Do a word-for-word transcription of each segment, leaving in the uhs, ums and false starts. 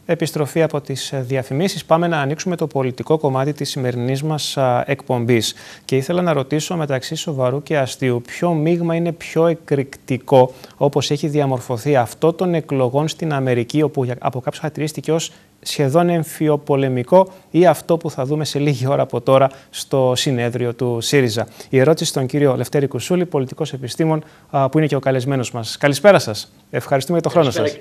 Επιστροφή από τις διαφημίσεις. Πάμε να ανοίξουμε το πολιτικό κομμάτι της σημερινής μας εκπομπής. Και ήθελα να ρωτήσω, μεταξύ σοβαρού και αστείου, ποιο μείγμα είναι πιο εκρηκτικό, όπως έχει διαμορφωθεί αυτό των εκλογών στην Αμερική, όπου από κάποιους χαρακτηρίστηκε ως σχεδόν εμφιοπολεμικό, ή αυτό που θα δούμε σε λίγη ώρα από τώρα στο συνέδριο του ΣΥΡΙΖΑ. Η ερώτηση στον κύριο Λευτέρη Κουσούλη, πολιτικός επιστήμον, που είναι και ο καλεσμένος μας. Καλησπέρα σας. Ευχαριστούμε για τον χρόνο σας.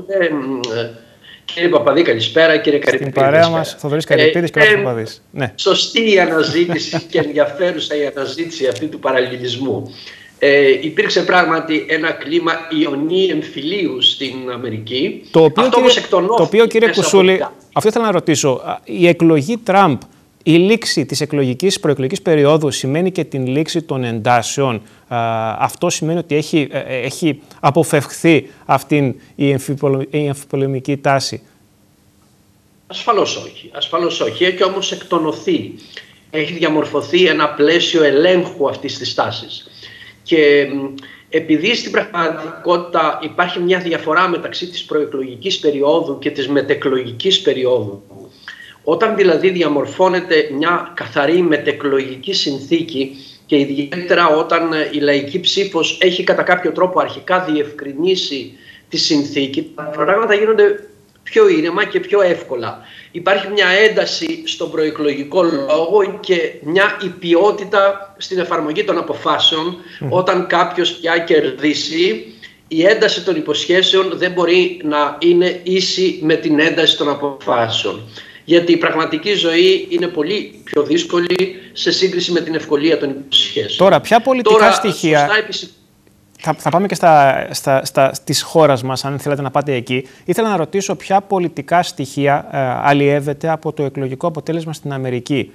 Κύριε Παπαδή, καλησπέρα. Κύριε Καρυπίδη. Στην παρέα μας, Θοδωρής Καρυπίδης και ο ε, Παπαδής. Ναι. Σωστή η αναζήτηση και ενδιαφέρουσα η αναζήτηση αυτή του παραλληλισμού. Ε, υπήρξε πράγματι ένα κλίμα ιονή εμφυλίου στην Αμερική. Το οποίο, αυτό, κύριε, το οποίο, κύριε Κουσούλη, αυτό ήθελα να ρωτήσω. Η εκλογή Τραμπ, η λήξη της εκλογικής προεκλογικής περίοδου σημαίνει και την λήξη των εντάσεων. Αυτό σημαίνει ότι έχει, έχει αποφευχθεί αυτή η εμφιπολεμική τάση. Ασφαλώς όχι. Ασφαλώς όχι. Έχει όμως εκτονωθεί. Έχει διαμορφωθεί ένα πλαίσιο ελέγχου αυτής της τάσης. Και επειδή στην πραγματικότητα υπάρχει μια διαφορά μεταξύ της προεκλογικής περίοδου και της μετεκλογικής περίοδου, όταν δηλαδή διαμορφώνεται μια καθαρή μετεκλογική συνθήκη και ιδιαίτερα όταν η λαϊκή ψήφος έχει κατά κάποιο τρόπο αρχικά διευκρινίσει τη συνθήκη, τα πράγματα γίνονται πιο ήρεμα και πιο εύκολα. Υπάρχει μια ένταση στον προεκλογικό λόγο και μια υπιότητα στην εφαρμογή των αποφάσεων. Mm. Όταν κάποιος πια κερδίσει, η ένταση των υποσχέσεων δεν μπορεί να είναι ίση με την ένταση των αποφάσεων. Γιατί η πραγματική ζωή είναι πολύ πιο δύσκολη σε σύγκριση με την ευκολία των υποσχέσεων. Τώρα, ποια πολιτικά Τώρα, στοιχεία... Σωστά, επισυ... Θα, θα πάμε και στα, στα, στα, της χώρας μας, αν θέλετε να πάτε εκεί. Ήθελα να ρωτήσω ποια πολιτικά στοιχεία ε, αλλιεύεται από το εκλογικό αποτέλεσμα στην Αμερική.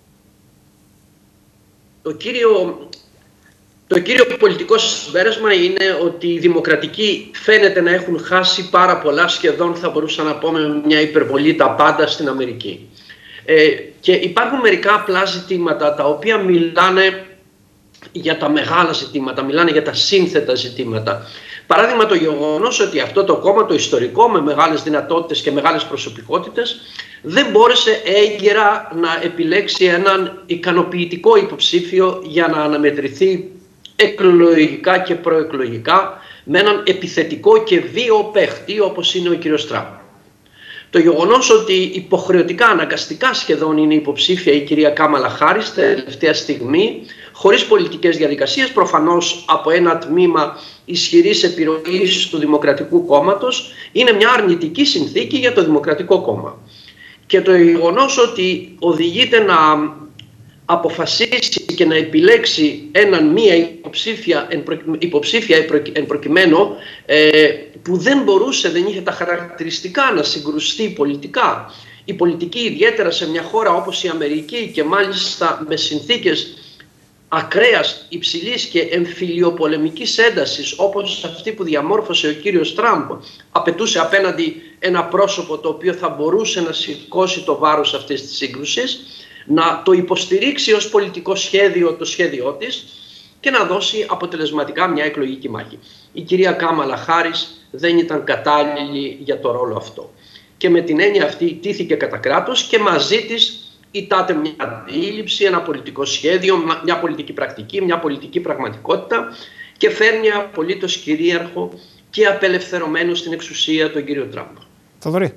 Το κύριο, το κύριο πολιτικό συμπέρασμα είναι ότι οι δημοκρατικοί φαίνεται να έχουν χάσει πάρα πολλά, σχεδόν θα μπορούσα να πω με μια υπερβολή, τα πάντα στην Αμερική. Ε, και υπάρχουν μερικά απλά ζητήματα τα οποία μιλάνε για τα μεγάλα ζητήματα, μιλάνε για τα σύνθετα ζητήματα. Παράδειγμα, το γεγονός ότι αυτό το κόμμα, το ιστορικό, με μεγάλες δυνατότητες και μεγάλες προσωπικότητες, δεν μπόρεσε έγκαιρα να επιλέξει έναν ικανοποιητικό υποψήφιο για να αναμετρηθεί εκλογικά και προεκλογικά με έναν επιθετικό και βίαιο παίχτη όπως είναι ο κύριος Τραμπ. Το γεγονός ότι υποχρεωτικά, αναγκαστικά σχεδόν είναι υποψήφια η κυρία Κάμαλα Χάρις τελευταία στιγμή, χωρίς πολιτικές διαδικασίες, προφανώς από ένα τμήμα ισχυρής επιρροής του Δημοκρατικού Κόμματος, είναι μια αρνητική συνθήκη για το Δημοκρατικό Κόμμα. Και το γεγονός ότι οδηγείται να αποφασίσει και να επιλέξει έναν μία υποψήφια, υποψήφια εν προκειμένου, ε, που δεν μπορούσε, δεν είχε τα χαρακτηριστικά να συγκρουστεί πολιτικά. Η πολιτική, ιδιαίτερα σε μια χώρα όπως η Αμερική και μάλιστα με συνθήκες ακραίας, υψηλής και εμφυλιοπολεμικής έντασης όπως αυτή που διαμόρφωσε ο κύριος Τραμπ, απαιτούσε απέναντι ένα πρόσωπο το οποίο θα μπορούσε να σηκώσει το βάρος αυτής της σύγκρουσης, να το υποστηρίξει ως πολιτικό σχέδιο το σχέδιό της και να δώσει αποτελεσματικά μια εκλογική μάχη. Η κυρία Κάμαλα Χάρις δεν ήταν κατάλληλη για το ρόλο αυτό. Και με την έννοια αυτή τήθηκε κατά κράτος και μαζί της ητάται μια αντίληψη, ένα πολιτικό σχέδιο, μια πολιτική πρακτική, μια πολιτική πραγματικότητα και φέρνει απολύτως κυρίαρχο και απελευθερωμένο στην εξουσία τον κύριο Τραμπ. Θοδωρή.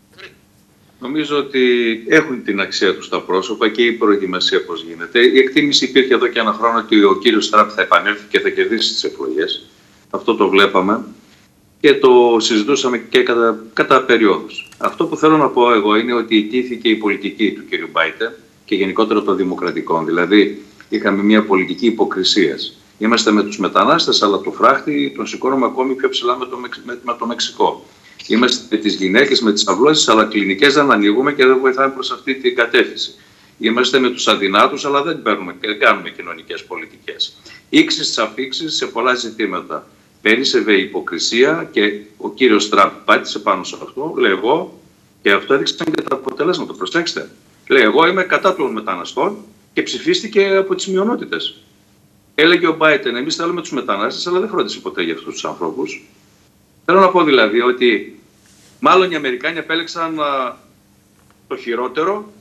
Νομίζω ότι έχουν την αξία τους τα πρόσωπα και η προετοιμασία πώς γίνεται. Η εκτίμηση υπήρχε εδώ και ένα χρόνο ότι ο κύριος Τραμπ θα επανέλθει και θα κερδίσει τις εκλογές. Αυτό το βλέπαμε και το συζητούσαμε και κατά, κατά περιόδους. Αυτό που θέλω να πω εγώ είναι ότι ιτήθηκε η πολιτική του κύριου Μπάιντεν και γενικότερα των δημοκρατικών. Δηλαδή είχαμε μια πολιτική υποκρισίας. Είμαστε με τους μετανάστες, αλλά το φράχτη τον σηκώνουμε ακόμη πιο ψηλά με το, με, με το Μεξικό. Είμαστε με τις γυναίκες, με τις αυλώσεις, αλλά κλινικές δεν ανοίγουμε και δεν βοηθάμε προς αυτή την κατεύθυνση. Είμαστε με τους αδυνάτους, αλλά δεν παίρνουμε και δεν κάνουμε κοινωνικές πολιτικές. Ήξεις τις αφήξεις σε πολλά ζητήματα. Πέρυσευε η υποκρισία και ο κύριος Τραμπ πάτησε πάνω σε αυτό. Λέει εγώ, και αυτό έδειξαν και τα αποτελέσματα. Προσέξτε. Λέει εγώ είμαι κατά των μεταναστών και ψηφίστηκε από τις μειονότητες. Έλεγε ο Μπάιντεν, εμείς θέλουμε τους μετανάστες, αλλά δεν φρόντισε ποτέ για αυτούς τους ανθρώπους. Θέλω να πω δηλαδή ότι Μάλλον οι Αμερικάνοι επέλεξαν α, το χειρότερο,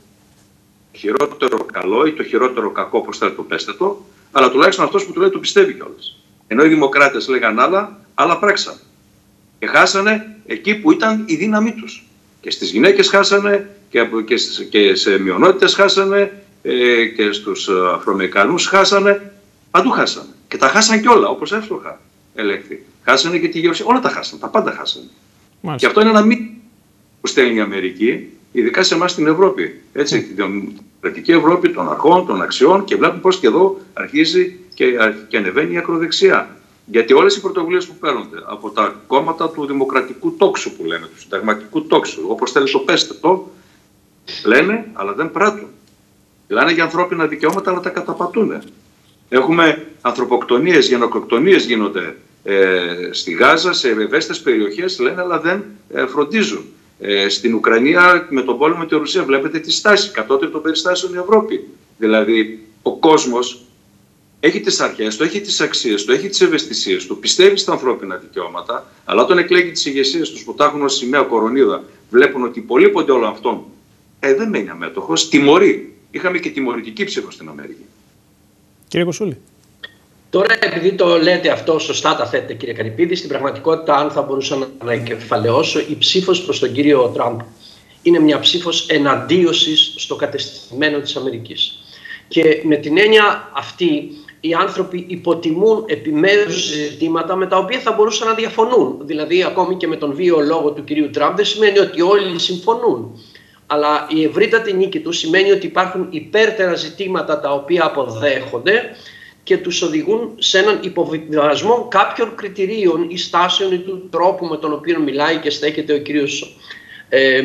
το χειρότερο καλό ή το χειρότερο κακό, όπως θέλετε το πέστε το, αλλά τουλάχιστον αυτός που του λέει το πιστεύει κιόλας. Ενώ οι δημοκράτες λέγαν άλλα, άλλα πράξαν. Και χάσανε εκεί που ήταν η δύναμή τους. Και στις γυναίκες χάσανε, και, και, και σε μειονότητες χάσανε, ε, και στους Αφροαμερικανούς χάσανε, παντού χάσανε. Και τα χάσαν κιόλα, όπως εύστοχα ελέγχθη. Χάσανε και τη γεωργία, όλα τα χάσανε, τα πάντα χάσανε. Μάλιστα. Και αυτό είναι ένα μήνυμα που στέλνει η Αμερική, ειδικά σε εμάς στην Ευρώπη. Έτσι, mm. την δημοκρατική Ευρώπη των αρχών, των αξιών, και βλέπουμε πώς και εδώ αρχίζει και, και ανεβαίνει η ακροδεξιά. Γιατί όλες οι πρωτοβουλίες που παίρνονται από τα κόμματα του δημοκρατικού τόξου που λέμε, του συνταγματικού τόξου, όπως θέλει το πέστε το, λένε αλλά δεν πράττουν. Λένε για ανθρώπινα δικαιώματα αλλά τα καταπατούν. Έχουμε ανθρωποκτονίες, γενοκτονίες γίνονται ε, στη Γάζα, σε ευαίσθητες περιοχές, λένε αλλά δεν ε, φροντίζουν. Ε, στην Ουκρανία με τον πόλεμο με τη Ρωσία βλέπετε τη στάση κατώτερη των περιστάσεων η Ευρώπη. Δηλαδή ο κόσμος έχει τις αρχές του, έχει τις αξίες του, έχει τις ευαισθησίες του, πιστεύει στα ανθρώπινα δικαιώματα, αλλά όταν εκλέγει τις ηγεσίες τους που τα έχουν ως σημαία κορονίδα, βλέπουν ότι υπολείπονται όλων αυτών, ε, δεν μένει αμέτωχος, τιμωρεί. Είχαμε και τιμωρητική ψήφο στην Αμερική. Κύριε Κουσούλη. Τώρα, επειδή το λέτε αυτό, σωστά τα θέτε, κύριε Καρυπίδη, στην πραγματικότητα, αν θα μπορούσα να εκεφαλαιώσω, η ψήφος προς τον κύριο Τραμπ είναι μια ψήφος εναντίωσης στο κατεστημένο της Αμερικής. Και με την έννοια αυτή, οι άνθρωποι υποτιμούν επιμέρους ζητήματα με τα οποία θα μπορούσαν να διαφωνούν. Δηλαδή, ακόμη και με τον βίαιο λόγο του κυρίου Τραμπ, δεν σημαίνει ότι όλοι συμφωνούν. Αλλά η ευρύτατη νίκη του σημαίνει ότι υπάρχουν υπέρτερα ζητήματα τα οποία αποδέχονται και τους οδηγούν σε έναν υποβιβασμό κάποιων κριτηρίων ή στάσεων ή του τρόπου με τον οποίο μιλάει και στέκεται ο, κύριος, ε,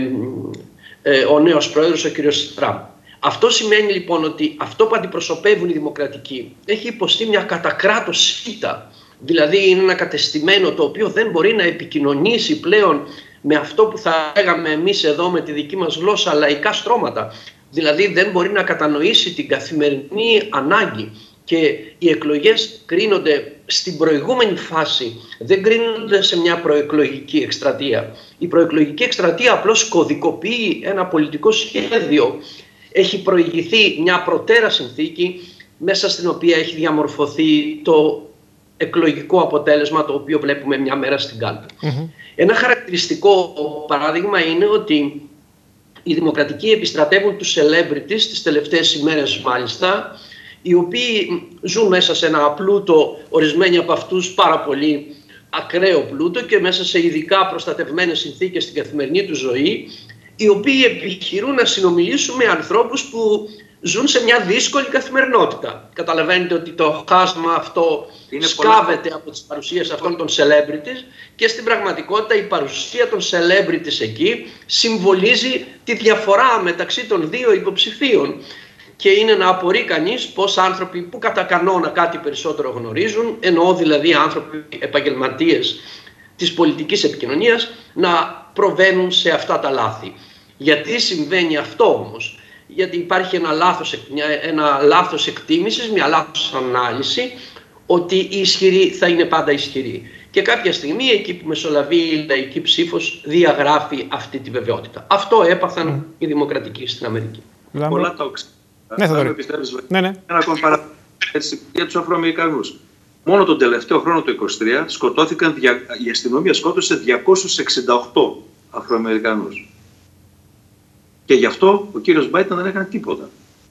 ε, ο νέος πρόεδρος, ο κύριος Τραμπ. Αυτό σημαίνει λοιπόν ότι αυτό που αντιπροσωπεύουν οι δημοκρατικοί έχει υποστεί μια κατακράτος σίτα. Δηλαδή είναι ένα κατεστημένο το οποίο δεν μπορεί να επικοινωνήσει πλέον με αυτό που θα λέγαμε εμείς εδώ με τη δική μας γλώσσα λαϊκά στρώματα. Δηλαδή δεν μπορεί να κατανοήσει την καθημερινή ανάγκη. Και οι εκλογές κρίνονται στην προηγούμενη φάση, δεν κρίνονται σε μια προεκλογική εκστρατεία. Η προεκλογική εκστρατεία απλώς κωδικοποιεί ένα πολιτικό σχέδιο. Έχει προηγηθεί μια προτέρα συνθήκη μέσα στην οποία έχει διαμορφωθεί το εκλογικό αποτέλεσμα το οποίο βλέπουμε μια μέρα στην κάλπη. Mm-hmm. Ένα χαρακτηριστικό παράδειγμα είναι ότι οι δημοκρατικοί επιστρατεύουν τους celebrities τις τελευταίες ημέρες μάλιστα, οι οποίοι ζουν μέσα σε ένα πλούτο, ορισμένοι από αυτούς πάρα πολύ ακραίο πλούτο και μέσα σε ειδικά προστατευμένες συνθήκες στην καθημερινή του ζωή, οι οποίοι επιχειρούν να συνομιλήσουν με ανθρώπους που ζουν σε μια δύσκολη καθημερινότητα. Καταλαβαίνετε ότι το χάσμα αυτό είναι σκάβεται πολλά από τις παρουσίες αυτών των celebrities και στην πραγματικότητα η παρουσία των celebrities εκεί συμβολίζει τη διαφορά μεταξύ των δύο υποψηφίων. Και είναι να απορεί κανείς πως άνθρωποι που κατά κανόνα κάτι περισσότερο γνωρίζουν, εννοώ δηλαδή άνθρωποι επαγγελματίες της πολιτικής επικοινωνίας, να προβαίνουν σε αυτά τα λάθη. Γιατί συμβαίνει αυτό όμως? Γιατί υπάρχει ένα λάθος, ένα λάθος εκτίμησης, μια λάθος ανάλυση ότι η ισχυρή θα είναι πάντα ισχυρή. Και κάποια στιγμή εκεί που μεσολαβεί η λαϊκή ψήφος διαγράφει αυτή τη βεβαιότητα. Αυτό έπαθαν mm. οι δημοκρατικοί στην Αμερική. Mm. Πολλά τόξα. Ναι, θα το ναι, ναι. Ένα ακόμα παράδειγμα για τους Αφροαμερικανούς. Μόνο τον τελευταίο χρόνο του είκοσι τρία σκοτώθηκαν, η αστυνομία σκότωσε διακόσιους εξήντα οκτώ Αφροαμερικανούς. Και γι' αυτό ο κύριος Μπάιντεν δεν έκανε τίποτα.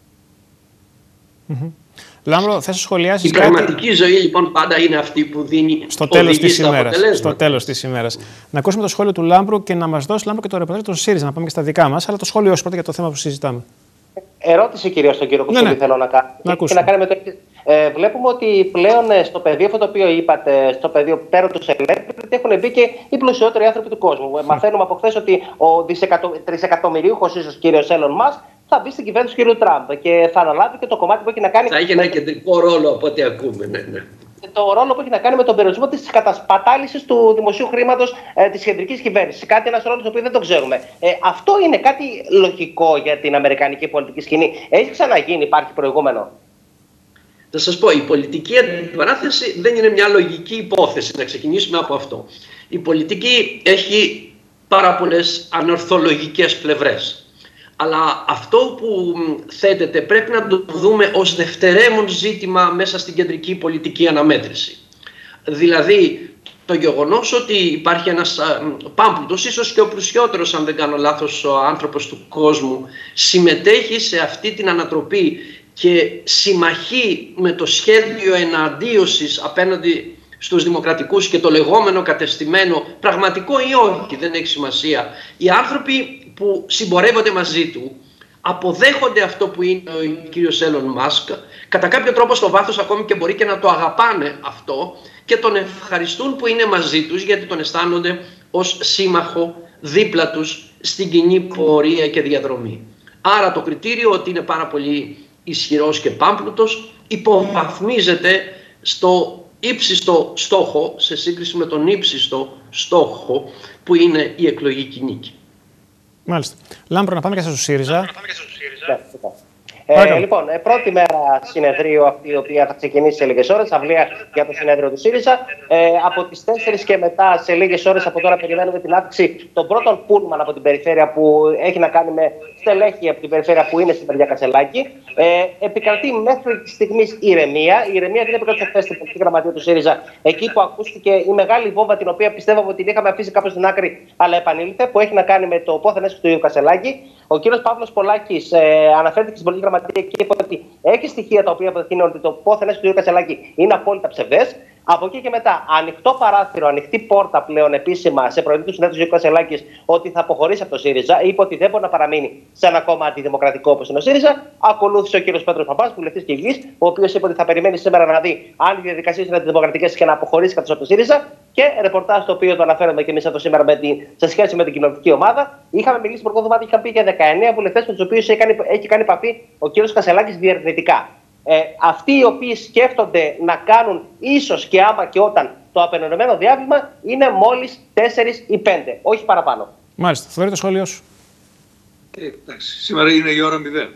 Mm-hmm. Λάμπρο, θες να σχολιάσεις η κάτι? Η πραγματική ζωή λοιπόν πάντα είναι αυτή που δίνει στο τέλος της ημέρας. Στο τέλος της ημέρας. Να ακούσουμε το σχόλιο του Λάμπρου και να μας δώσει, Λάμπρο, και το ρεπορτάζ των ΣΥΡΙΖΑ, να πάμε και στα δικά μας, αλλά το σχόλιο πρώτα για το θέμα που συζητάμε. Ερώτηση κυρίως στον κύριο Κουσούλη, ναι, ναι. θέλω να κάνω. Να και να κάνει με το... ε, βλέπουμε ότι πλέον στο πεδίο, αυτό το οποίο είπατε, στο πεδίο πέρα του celebrity, έχουν μπει και οι πλουσιότεροι άνθρωποι του κόσμου. Mm. Μαθαίνουμε από χθες ότι ο δισεκατο... τρισεκατομμυρίουχος ίσως κύριος Έλλον Μασκ θα μπει στην κυβέρνηση του κύριου Τραμπ και θα αναλάβει και το κομμάτι που έχει να κάνει. Θα έχει ένα κεντρικό ρόλο από ό,τι ακούμε, ναι, ναι. Το ρόλο που έχει να κάνει με τον περιορισμό της κατασπατάλησης του δημοσίου χρήματος ε, της κεντρικής κυβέρνησης. Κάτι, ένας ρόλος που δεν το ξέρουμε. Ε, αυτό είναι κάτι λογικό για την αμερικανική πολιτική σκηνή. Έχει ξαναγίνει, υπάρχει προηγούμενο? Θα σας πω, η πολιτική αντιπαράθεση δεν είναι μια λογική υπόθεση. Να ξεκινήσουμε από αυτό. Η πολιτική έχει πάρα πολλές ανορθολογικές πλευρές. Αλλά αυτό που θέτεται πρέπει να το δούμε ως δευτερεύον ζήτημα μέσα στην κεντρική πολιτική αναμέτρηση. Δηλαδή, το γεγονός ότι υπάρχει ένας πάμπλουτος, ίσως και ο πλουσιότερος, αν δεν κάνω λάθος, ο άνθρωπος του κόσμου, συμμετέχει σε αυτή την ανατροπή και συμμαχεί με το σχέδιο εναντίωσης απέναντι στους δημοκρατικούς και το λεγόμενο κατεστημένο, πραγματικό ή όχι, δεν έχει σημασία. Οι άνθρωποι που συμπορεύονται μαζί του αποδέχονται αυτό που είναι ο κύριος Έλλον Μάσκ, κατά κάποιο τρόπο στο βάθος ακόμη και μπορεί και να το αγαπάνε αυτό και τον ευχαριστούν που είναι μαζί τους, γιατί τον αισθάνονται ως σύμμαχο δίπλα τους στην κοινή πορεία και διαδρομή. Άρα το κριτήριο ότι είναι πάρα πολύ ισχυρός και πάμπλουτος υποβαθμίζεται στο ύψιστο στόχο σε σύγκριση με τον ύψιστο στόχο που είναι η εκλογική νίκη. Μάλιστα. Λάμπρο, να πάμε και στο ΣΥΡΙΖΑ. Ε, λοιπόν, πρώτη μέρα συνεδρίου αυτή η οποία θα ξεκινήσει σε λίγες ώρες, αυλία για το συνέδριο του ΣΥΡΙΖΑ. Ε, από τις τέσσερις και μετά, σε λίγες ώρες από τώρα, περιμένουμε την αύξηση των πρώτων πούλμαν από την περιφέρεια που έχει να κάνει με στελέχη από την περιφέρεια που είναι στην Παιδιά Κασελάκη. Ε, επικρατεί μέχρι τη στιγμή ηρεμία. Η ηρεμία δεν επικρατεί χθες στην πολιτική γραμματεία του ΣΥΡΙΖΑ, εκεί που ακούστηκε η μεγάλη βόμβα, την οποία πιστεύω ότι την είχαμε αφήσει κάπως στην άκρη, αλλά επανήλθε, που έχει να κάνει με το πόθεν έσχο του Κασελάκη. Ο κύριος Παύλος Πολάκης ε, αναφέρθηκε στην πολιτική γραμματεία και είπε ότι έχει στοιχεία τα οποία αποδεικνύουν ότι το πόθεν έσχο του Κασελάκη είναι απόλυτα ψευδές. Από εκεί και μετά, ανοιχτό παράθυρο, ανοιχτή πόρτα πλέον επίσημα σε προεδρείο του συνέδριου του Κασελάκη ότι θα αποχωρήσει από το ΣΥΡΙΖΑ. Είπε ότι δεν μπορεί να παραμείνει σε ένα κόμμα αντιδημοκρατικό όπως είναι ο ΣΥΡΙΖΑ. Ακολούθησε ο κύριος Πέτρος Παπάς, βουλευτής και υγιής, ο οποίος είπε ότι θα περιμένει σήμερα να δει αν οι διαδικασίες είναι αντιδημοκρατικές και να αποχωρήσει καθώς από το ΣΥΡΙΖΑ. Και ρεπορτάζ το οποίο το αναφέραμε και εμείς εδώ σήμερα με τη, σε σχέση με την κοινωνική ομάδα. Είχαμε μιλήσει με το είχαν πει για δεκαεννέα βουλευτές με τους οποίους έχει κάνει, έχει κάνει επαφή ο κύριος Κασελάκης διερευνητικά. Ε, αυτοί οι οποίοι σκέφτονται να κάνουν ίσως και άμα και όταν το απενερωμένο διάβημα είναι μόλις τέσσερις ή πέντε, όχι παραπάνω. Μάλιστα. Θοδωρή, το σχόλιο σου. Ε, εντάξει, σήμερα είναι η ώρα μηδέν.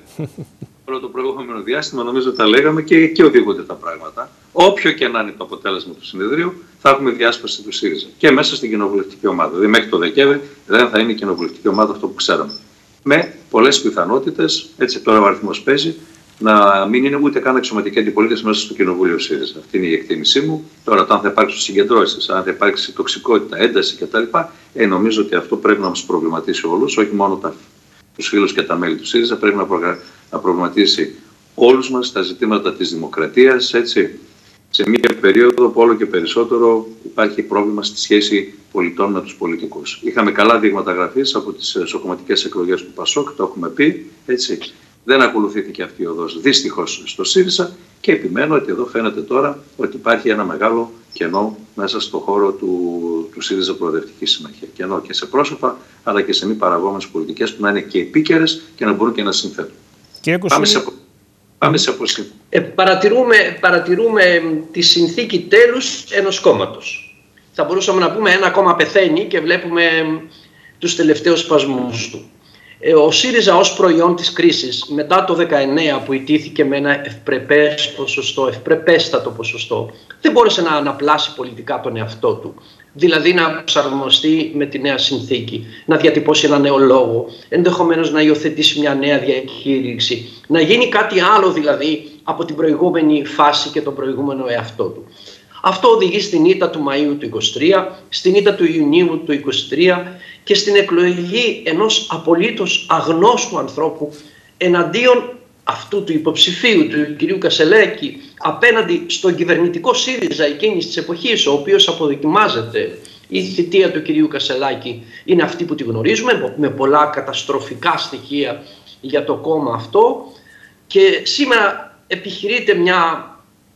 Όλο το προηγούμενο διάστημα νομίζω τα λέγαμε και εκεί οδηγούνται τα πράγματα. Όποιο και να είναι το αποτέλεσμα του συνεδρίου, θα έχουμε διάσπαση του ΣΥΡΙΖΑ και μέσα στην κοινοβουλευτική ομάδα. Δηλαδή, μέχρι το Δεκέμβρη δεν θα είναι η κοινοβουλευτική ομάδα αυτό που ξέραμε. Με πολλές πιθανότητες, έτσι τώρα ο αριθμός παίζει, να μην είναι ούτε καν αξιωματική αντιπολίτευση μέσα στο κοινοβούλιο ΣΥΡΙΖΑ. Αυτή είναι η εκτίμησή μου. Τώρα, αν θα υπάρξουν συγκεντρώσεις, αν θα υπάρξει τοξικότητα, ένταση κτλ., ε, νομίζω ότι αυτό πρέπει να μας προβληματίσει όλους, όχι μόνο τα, τους φίλους και τα μέλη του ΣΥΡΙΖΑ, πρέπει να, προγρα... να προβληματίσει όλους μας τα ζητήματα της δημοκρατίας, έτσι, σε μια περίοδο που όλο και περισσότερο υπάρχει πρόβλημα στη σχέση πολιτών με τους πολιτικούς. Είχαμε καλά δείγματα γραφής από τις εσωκομματικές εκλογές του ΠΑΣΟΚ, το έχουμε πει, έτσι. Δεν ακολουθήθηκε αυτή η οδός δυστυχώς στο ΣΥΡΙΖΑ και επιμένω ότι εδώ φαίνεται τώρα ότι υπάρχει ένα μεγάλο κενό μέσα στο χώρο του, του ΣΥΡΙΖΑ Προοδευτική Συμμαχία. Κενό και σε πρόσωπα αλλά και σε μη παραγόμενες πολιτικές που να είναι και επίκαιρες και να μπορούν και να συνθέτουν. Πάμε σε, πάμε σε αποσύνθεση. Ε, παρατηρούμε, παρατηρούμε τη συνθήκη τέλους ενός κόμματος. Θα μπορούσαμε να πούμε ένα κόμμα πεθαίνει και βλέπουμε τους τελευταίους σπασμούς του. Ο ΣΥΡΙΖΑ ως προϊόν της κρίσης μετά το δεκαεννέα που ιτήθηκε με ένα ευπρεπές ποσοστό, ευπρεπέστατο ποσοστό, δεν μπόρεσε να αναπλάσει πολιτικά τον εαυτό του. Δηλαδή να προσαρμοστεί με τη νέα συνθήκη, να διατυπώσει ένα νέο λόγο, ενδεχομένως να υιοθετήσει μια νέα διαχείριση, να γίνει κάτι άλλο δηλαδή από την προηγούμενη φάση και τον προηγούμενο εαυτό του. Αυτό οδηγεί στην ήττα του Μαΐου του είκοσι τρία, στην ήττα του Ιουνίου του είκοσι τρία και στην εκλογή ενός απολύτως αγνώστου ανθρώπου εναντίον αυτού του υποψηφίου του κυρίου Κασελάκη απέναντι στον κυβερνητικό ΣΥΡΙΖΑ εκείνης της εποχής, ο οποίος αποδοκιμάζεται. Η θητεία του κυρίου Κασελάκη είναι αυτή που τη γνωρίζουμε, με πολλά καταστροφικά στοιχεία για το κόμμα αυτό, και σήμερα επιχειρείται μια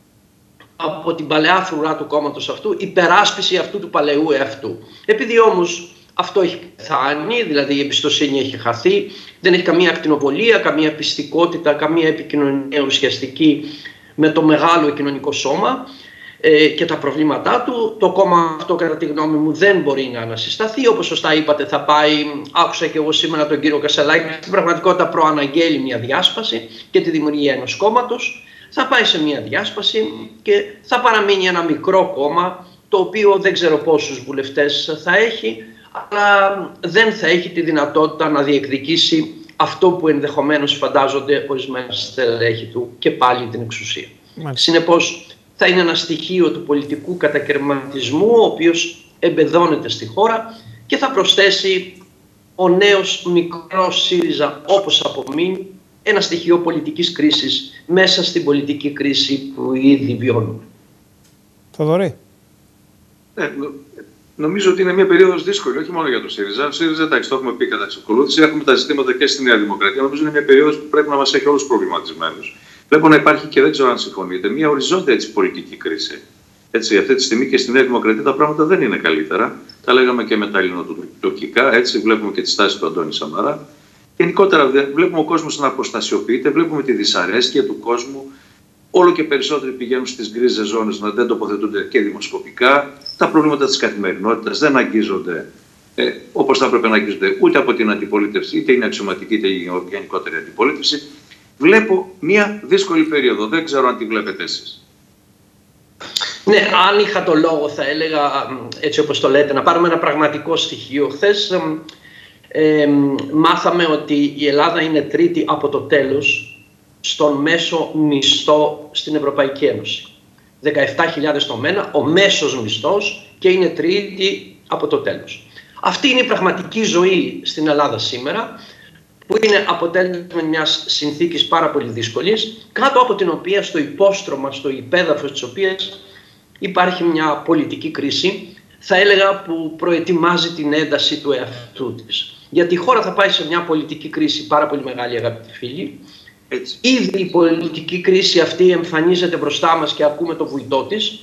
από την παλαιά φρουρά του κόμματος αυτού υπεράσπιση αυτού του παλαιού εαυτού. Επειδή όμως αυτό έχει πεθάνει, δηλαδή η εμπιστοσύνη έχει χαθεί, δεν έχει καμία ακτινοβολία, καμία πιστικότητα, καμία επικοινωνία ουσιαστική με το μεγάλο κοινωνικό σώμα ε, και τα προβλήματά του, το κόμμα αυτό κατά τη γνώμη μου δεν μπορεί να ανασυσταθεί. Όπως σωστά είπατε, θα πάει, άκουσα και εγώ σήμερα τον κύριο Κασελάκη, στην πραγματικότητα προαναγγέλει μια διάσπαση και τη δημιουργία ενός κόμματος. Θα πάει σε μια διάσπαση και θα παραμείνει ένα μικρό κόμμα, το οποίο δεν ξέρω πόσους βουλευτές θα έχει, αλλά δεν θα έχει τη δυνατότητα να διεκδικήσει αυτό που ενδεχομένως φαντάζονται ορισμένα στελέχη του, και πάλι την εξουσία. Συνεπώς, θα είναι ένα στοιχείο του πολιτικού κατακαιρματισμού, ο οποίος εμπεδώνεται στη χώρα, και θα προσθέσει ο νέος μικρός ΣΥΡΙΖΑ, όπως απομείνει, ένα στοιχείο πολιτικής κρίσης μέσα στην πολιτική κρίση που ήδη βιώνουμε. Θοδωρή. Ναι, νομίζω ότι είναι μια περίοδος δύσκολη, όχι μόνο για το ΣΥΡΙΖΑ. Ο ΣΥΡΙΖΑ, εντάξει, το έχουμε πει κατά εξακολούθηση, έχουμε τα ζητήματα και στη Νέα Δημοκρατία. Νομίζω είναι μια περίοδος που πρέπει να μας έχει όλους προβληματισμένους. Βλέπω να υπάρχει, και δεν ξέρω αν συμφωνείτε, μια οριζόντια έτσι, πολιτική κρίση. Έτσι, αυτή τη στιγμή και στη Νέα Δημοκρατία τα πράγματα δεν είναι καλύτερα. Τα λέγαμε και με τα ελληνοτουρκικά, έτσι βλέπουμε και τη στάση του Αντώνη Σαμαρά. Γενικότερα βλέπουμε ο κόσμος να αποστασιοποιείται, βλέπουμε τη δυσαρέσκεια του κόσμου. Όλο και περισσότεροι πηγαίνουν στις γκρίζες ζώνες, να δεν τοποθετούνται και δημοσκοπικά. Τα προβλήματα της καθημερινότητας δεν αγγίζονται ε, όπως θα έπρεπε να αγγίζονται ούτε από την αντιπολίτευση, είτε είναι αξιωματική είτε η γενικότερη αντιπολίτευση. Βλέπω μια δύσκολη περίοδο. Δεν ξέρω αν τη βλέπετε εσείς. Ναι, αν είχα το λόγο θα έλεγα, έτσι όπως το λέτε, να πάρουμε ένα πραγματικό στοιχείο. Χθες ε, ε, μάθαμε ότι η Ελλάδα είναι τρίτη από το τέλος στον μέσο μισθό στην Ευρωπαϊκή Ένωση. δεκαεπτά χιλιάδες το μήνα, ο μέσος μισθός, και είναι τρίτη από το τέλος. Αυτή είναι η πραγματική ζωή στην Ελλάδα σήμερα, που είναι αποτέλεσμα μιας συνθήκης πάρα πολύ δύσκολης, κάτω από την οποία στο υπόστρωμα, στο υπέδαφος της οποίας υπάρχει μια πολιτική κρίση, θα έλεγα, που προετοιμάζει την ένταση του εαυτού της. Γιατί η χώρα θα πάει σε μια πολιτική κρίση πάρα πολύ μεγάλη, αγαπητοί φίλοι. Έτσι. Ήδη η πολιτική κρίση αυτή εμφανίζεται μπροστά μας και ακούμε το βουητό της.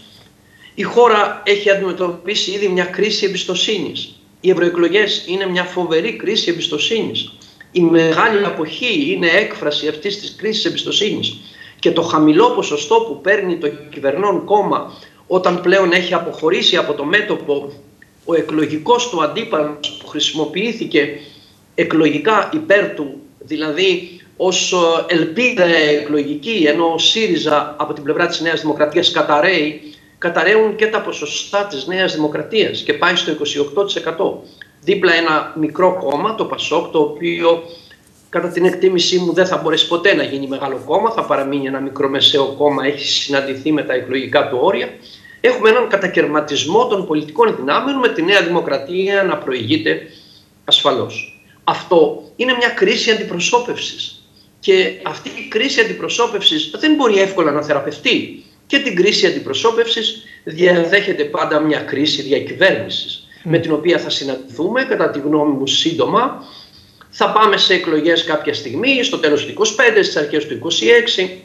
Η χώρα έχει αντιμετωπίσει ήδη μια κρίση εμπιστοσύνης. Οι ευρωεκλογές είναι μια φοβερή κρίση εμπιστοσύνης. Η μεγάλη αποχή είναι έκφραση αυτής της κρίσης εμπιστοσύνης. Και το χαμηλό ποσοστό που παίρνει το κυβερνών κόμμα όταν πλέον έχει αποχωρήσει από το μέτωπο ο εκλογικός του αντίπαλος που χρησιμοποιήθηκε εκλογικά υπέρ του, δηλαδή ως ελπίδα εκλογική, ενώ ο ΣΥΡΙΖΑ από την πλευρά της Νέας Δημοκρατίας καταραίει, καταραίουν και τα ποσοστά της Νέας Δημοκρατίας και πάει στο είκοσι οκτώ τοις εκατό. Δίπλα ένα μικρό κόμμα, το ΠΑΣΟΚ, το οποίο κατά την εκτίμησή μου δεν θα μπορέσει ποτέ να γίνει μεγάλο κόμμα, θα παραμείνει ένα μικρομεσαίο κόμμα, έχει συναντηθεί με τα εκλογικά του όρια. Έχουμε έναν κατακαιρματισμό των πολιτικών δυνάμεων, με τη Νέα Δημοκρατία να προηγείται ασφαλώς. Αυτό είναι μια κρίση αντιπροσώπευσης. Και αυτή η κρίση αντιπροσώπευσης δεν μπορεί εύκολα να θεραπευτεί. Και την κρίση αντιπροσώπευσης διαδέχεται πάντα μια κρίση διακυβέρνησης, mm. με την οποία θα συναντηθούμε, κατά τη γνώμη μου, σύντομα. Θα πάμε σε εκλογές κάποια στιγμή, στο τέλος του είκοσι πέντε, στις αρχές του είκοσι έξι.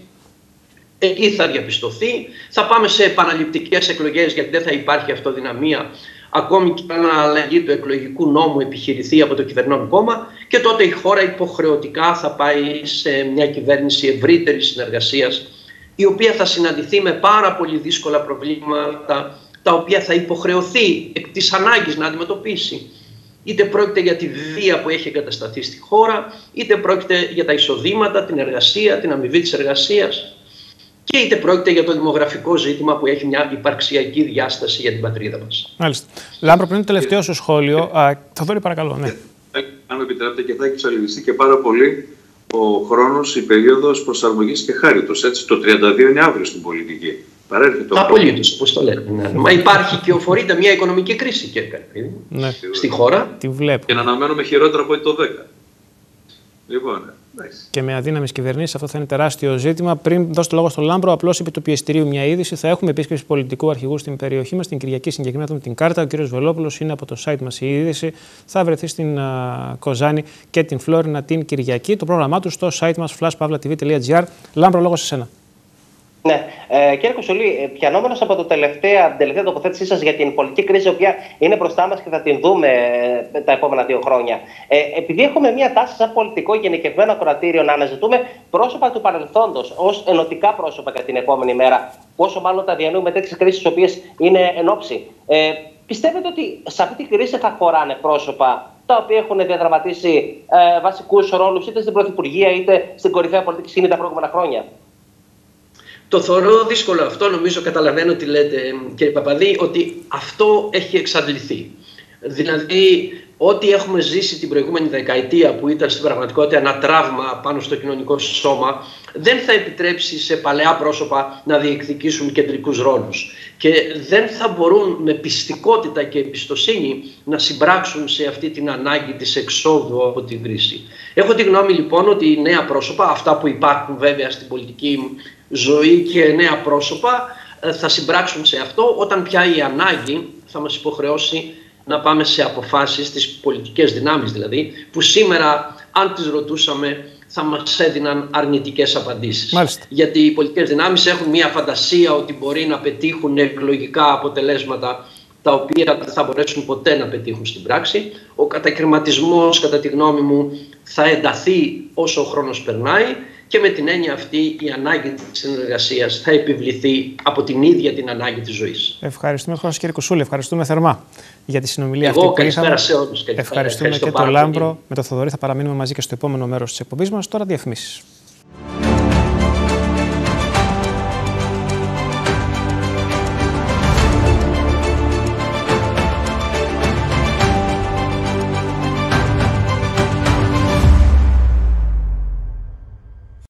Εκεί θα διαπιστωθεί. Θα πάμε σε επαναληπτικές εκλογές, γιατί δεν θα υπάρχει αυτοδυναμία, ακόμη και αν αλλαγή του εκλογικού νόμου επιχειρηθεί από το κυβερνών κόμμα, και τότε η χώρα υποχρεωτικά θα πάει σε μια κυβέρνηση ευρύτερης συνεργασίας, η οποία θα συναντηθεί με πάρα πολύ δύσκολα προβλήματα, τα οποία θα υποχρεωθεί εκ της ανάγκης να αντιμετωπίσει. Είτε πρόκειται για τη βία που έχει εγκατασταθεί στη χώρα, είτε πρόκειται για τα εισοδήματα, την εργασία, την αμοιβή της εργασίας, και είτε πρόκειται για το δημογραφικό ζήτημα που έχει μια υπαρξιακή διάσταση για την πατρίδα μας. Μάλιστα. Λάμπρο, πριν το τελευταίο σου σχόλιο, θα δω παρακαλώ. Ναι. Αν με επιτρέπετε, και θα έχει ψαλιδιστεί και πάρα πολύ ο χρόνος, η περίοδος προσαρμογής και χάριτος. Έτσι, το τριάντα δύο είναι αύριο στην πολιτική. Απολύτως, όπως το λέτε. Ναι. Μα υπάρχει και οφορείται μια οικονομική κρίση και ναι. στη χώρα. Τη βλέπω. Και να αναμένουμε χειρότερα από το δέκα. Λοιπόν, nice. Και με αδύναμες κυβερνήσεις αυτό θα είναι τεράστιο ζήτημα. Πριν δώσω το λόγο στον Λάμπρο, απλώς επί του πιεστηρίου μια είδηση. Θα έχουμε επίσκεψη πολιτικού αρχηγού στην περιοχή μας την Κυριακή, συγκεκριμένα με την κάρτα. Ο κ. Βελόπουλος, είναι από το site μας η είδηση. Θα βρεθεί στην uh, Κοζάνη και την Φλόρινα την Κυριακή. Το πρόγραμμά του στο site μας flash pavla t v dot g r. Λάμπρο, λόγο σε σένα. Ναι, ε, κύριε Κουσουλή, πιανόμενος από το τελευταία, την τελευταία τοποθέτησή σας για την πολιτική κρίση, η οποία είναι μπροστά μας και θα την δούμε ε, τα επόμενα δύο χρόνια. Ε, επειδή έχουμε μια τάση σαν πολιτικό γενικευμένο ακροατήριο να αναζητούμε πρόσωπα του παρελθόντος ως ενωτικά πρόσωπα για την επόμενη μέρα, πόσο μάλλον τα διανύουμε τέτοιες κρίσεις οι οποίες είναι εν όψη. Ε, πιστεύετε ότι σε αυτή την κρίση θα χωράνε πρόσωπα τα οποία έχουν διαδραματίσει ε, βασικούς ρόλους είτε στην Πρωθυπουργία είτε στην κορυφαία πολιτική σκηνή τα προηγούμενα χρόνια? Το θεωρώ δύσκολο αυτό, νομίζω καταλαβαίνω τι λέτε κύριε Παπαδί, ότι αυτό έχει εξαντληθεί. Δηλαδή, ό,τι έχουμε ζήσει την προηγούμενη δεκαετία, που ήταν στην πραγματικότητα ένα τραύμα πάνω στο κοινωνικό σώμα, δεν θα επιτρέψει σε παλαιά πρόσωπα να διεκδικήσουν κεντρικούς ρόλους. Και δεν θα μπορούν με πιστικότητα και εμπιστοσύνη να συμπράξουν σε αυτή την ανάγκη της εξόδου από την κρίση. Έχω τη γνώμη λοιπόν ότι οι νέα πρόσωπα, αυτά που υπάρχουν βέβαια στην πολιτική ζωή και νέα πρόσωπα, θα συμπράξουν σε αυτό όταν πια η ανάγκη θα μας υποχρεώσει να πάμε σε αποφάσεις, τις πολιτικές δυνάμεις δηλαδή, που σήμερα αν τις ρωτούσαμε θα μας έδιναν αρνητικές απαντήσεις. Μάλιστα. Γιατί οι πολιτικές δυνάμεις έχουν μια φαντασία ότι μπορεί να πετύχουν εκλογικά αποτελέσματα τα οποία δεν θα μπορέσουν ποτέ να πετύχουν στην πράξη. Ο κατακριματισμός, κατά τη γνώμη μου, θα ενταθεί όσο ο χρόνος περνάει και με την έννοια αυτή η ανάγκη της συνεργασίας θα επιβληθεί από την ίδια την ανάγκη της ζωής. Ευχαριστούμε, κύριε Κουσούλη. Ευχαριστούμε θερμά για τη συνομιλία Εγώ, αυτή που είχαμε. είχαμε. Σε όλους. Ευχαριστούμε και τον Λάμπρο. Με τον Θοδωρή θα παραμείνουμε μαζί και στο επόμενο μέρος της εκπομπής μας. Τώρα διαφημίσεις.